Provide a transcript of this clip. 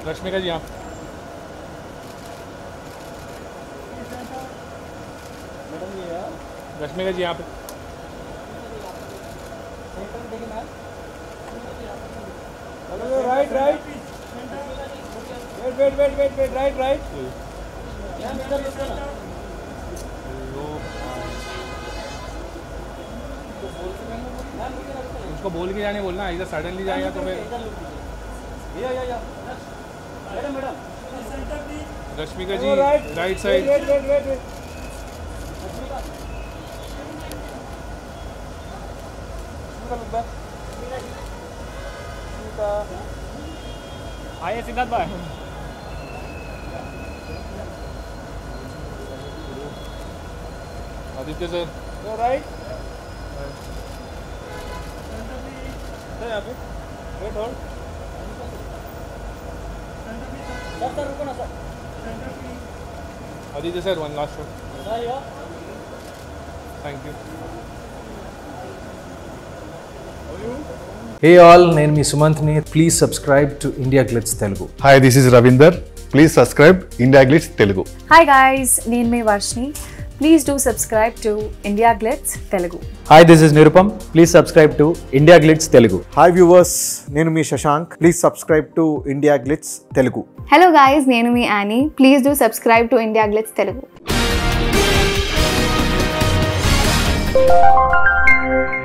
रश्मिका जी आप रश्मिका जी यहाँ पे right right wait right right उसको बोल के जाने बोलना, इधर सडनली जाएगा तो फिर रश्मिका जी राइट साइड आइए सिद्धार्थ भाई। आदित्य सर राइट सर यहाँ पे वेट होल्ड सर रुको ना sir. Aditya sir one last shot thank you. Hey all, నేను మీ సుమంత్ని. Please subscribe to IndiaGlitz Telugu. Hi, this is Ravinder. Please subscribe IndiaGlitz Telugu. Hi guys, నేను మీ Varshini. Please do subscribe to IndiaGlitz Telugu. Hi, this is Nirupam. Please subscribe to IndiaGlitz Telugu. Hi viewers, నేను మీ Shashank. Please subscribe to IndiaGlitz Telugu. Hello guys, నేను మీ Annie. Please do subscribe to IndiaGlitz Telugu.